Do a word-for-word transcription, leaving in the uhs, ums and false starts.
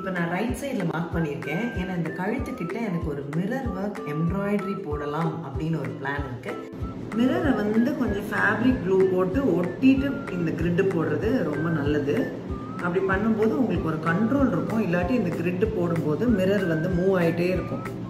இப்போ நான் ரைட் சைடில் மார்க் பண்ணியிருக்கேன். ஏன்னா இந்த கழுத்துக்கிட்ட எனக்கு ஒரு மிரர் ஒர்க் எம்ப்ராய்டரி போடலாம் அப்படின்னு ஒரு பிளான் இருக்குது. மிரரை வந்து கொஞ்சம் ஃபேப்ரிக் க்ளூ போட்டு ஒட்டிட்டு இந்த கிரிட்டு போடுறது ரொம்ப நல்லது. அப்படி பண்ணும்போது உங்களுக்கு ஒரு கண்ட்ரோல் இருக்கும். இல்லாட்டி இந்த கிரிட்டு போடும்போது மிரர் வந்து மூவ் ஆகிட்டே இருக்கும்.